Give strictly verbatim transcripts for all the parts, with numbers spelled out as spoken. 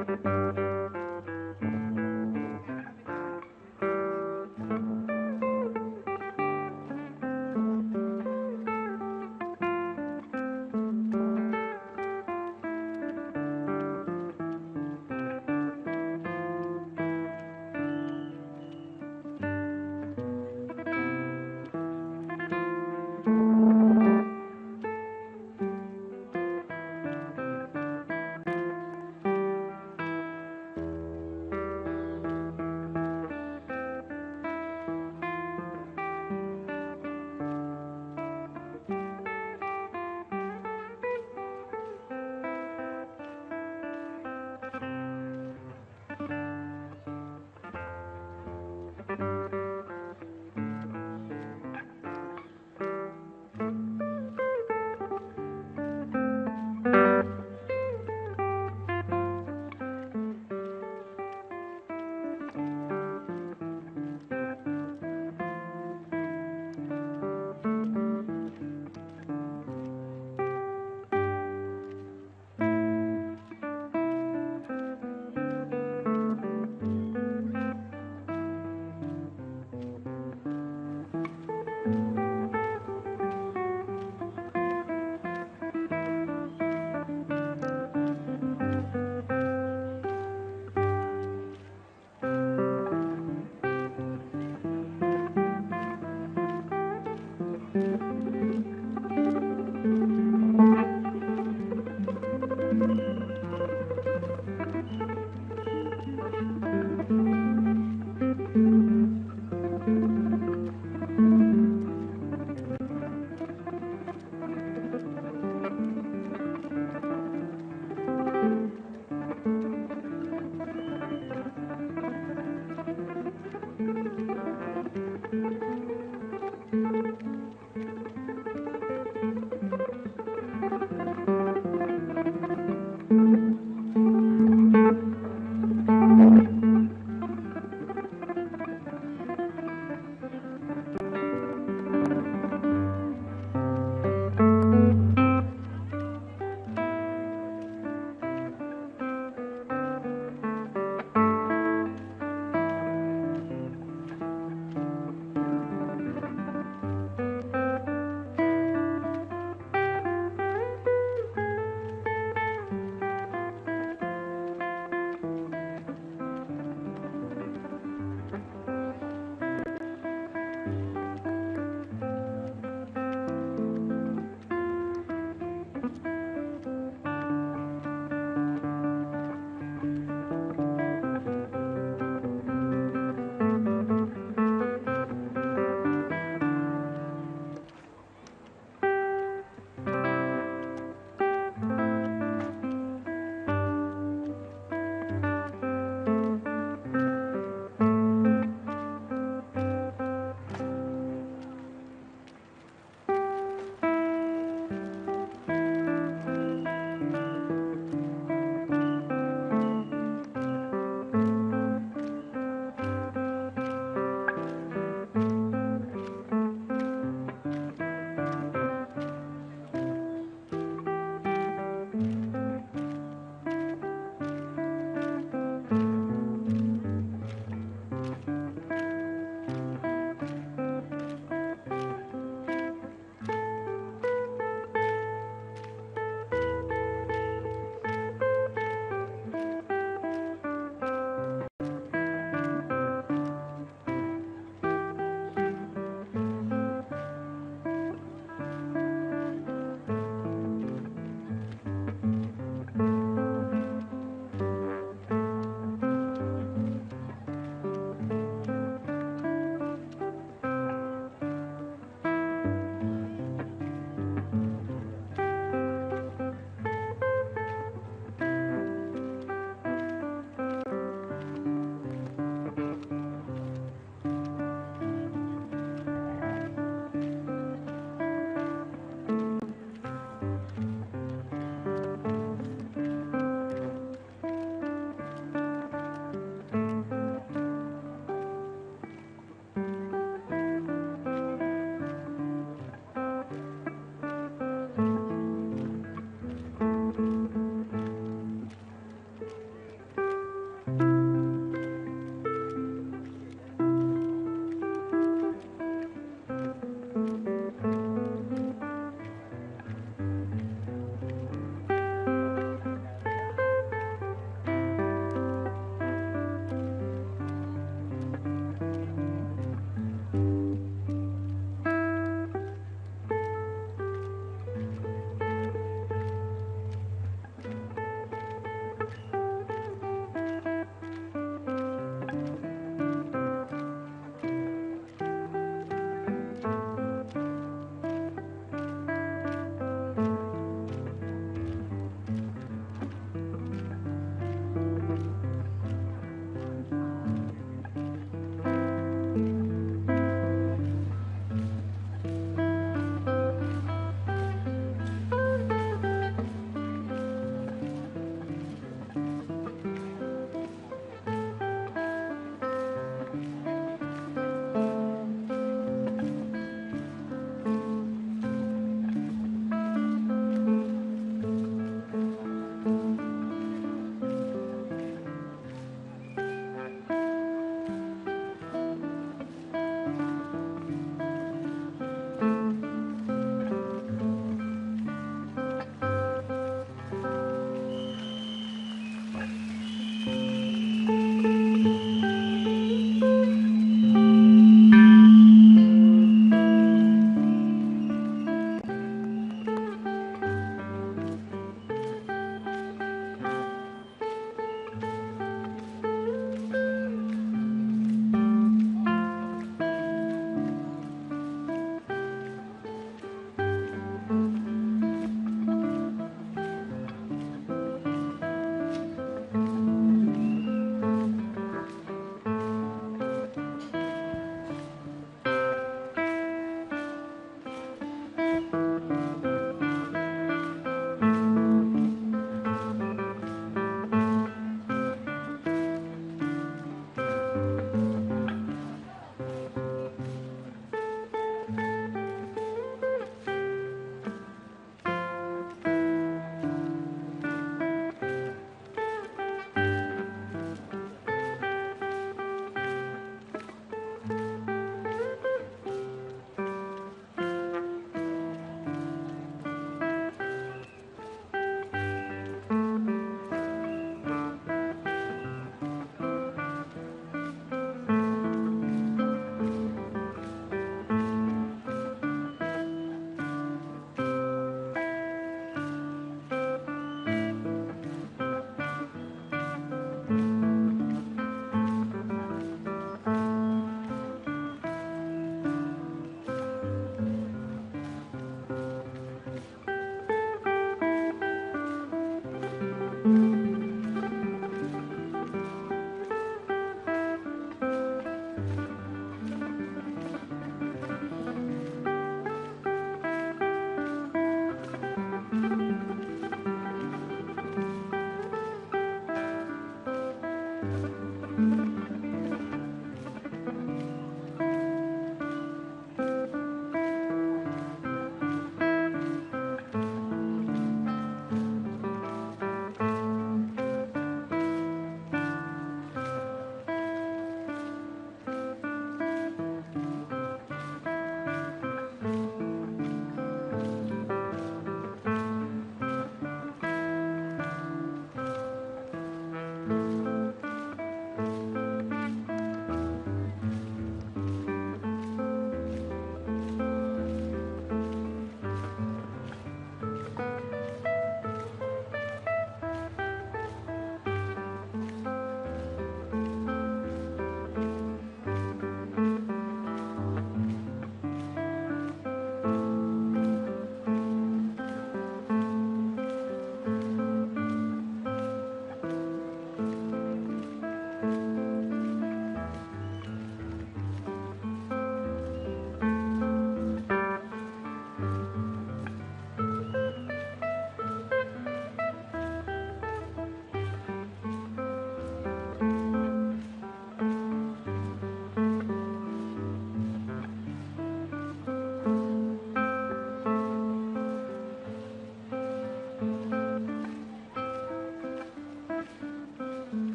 อ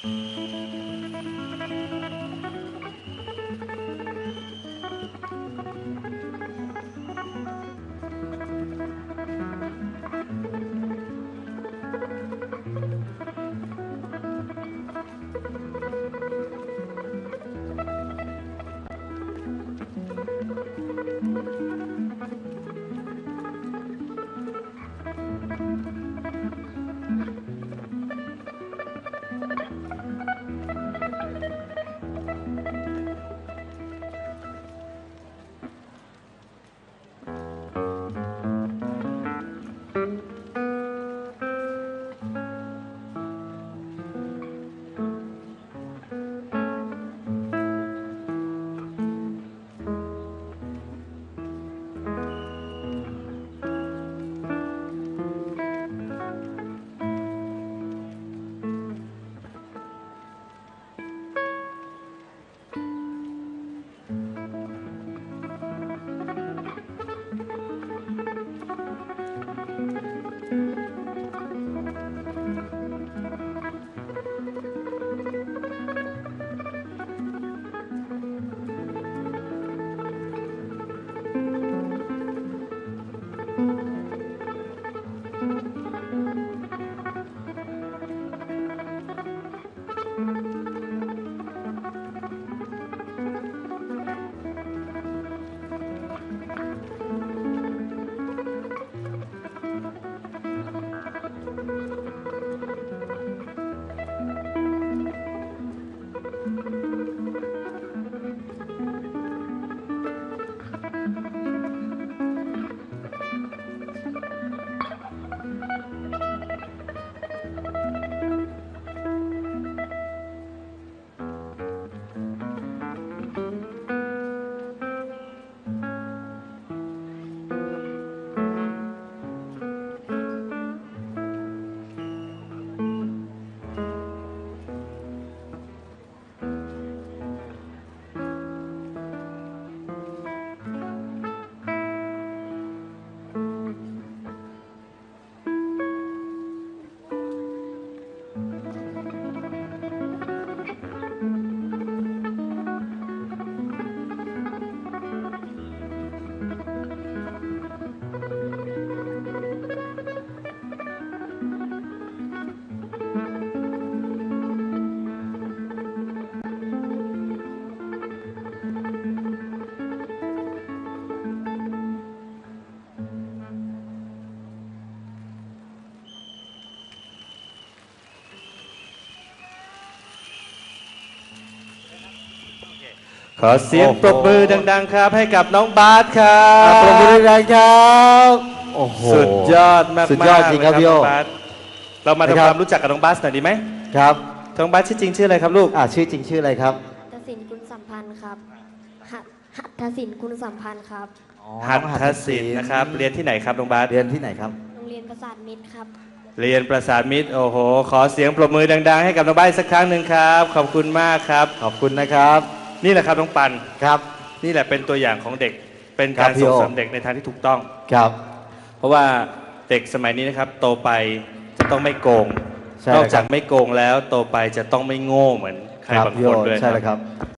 ขอเสียงปรบมือดังๆครับให้กับน้องบาสครับปรบมือดังๆครับโอ้โหสุดยอดมากๆสุดยอดจริงครับพี่โอเรามาทำความรู้จักกับน้องบาสหน่อยดีไหมครับน้องบาสชื่อจริงชื่ออะไรครับลูกอ่าชื่อจริงชื่ออะไรครับหัตถศิลป์คุณสัมพันธ์ครับหัตถศิลป์คุณสัมพันธ์ครับหัตถศิลป์นะครับเรียนที่ไหนครับน้องบาสเรียนที่ไหนครับโรงเรียนประสาทมิตรครับเรียนประสาทมิตรโอ้โหขอเสียงปรบมือดังๆให้กับน้องบาสสักครั้งหนึ่งครับขอบคุณมากครับขอบคุณนะครับนี่แหละครับน้องปันครับนี่แหละเป็นตัวอย่างของเด็กเป็นการส่งเสริมเด็กในทางที่ถูกต้องครับเพราะว่าเด็กสมัยนี้นะครับโตไปจะต้องไม่โกงนอกจากไม่โกงแล้วโตไปจะต้องไม่โง่เหมือนใครบางคนด้วยใช่เลยครับ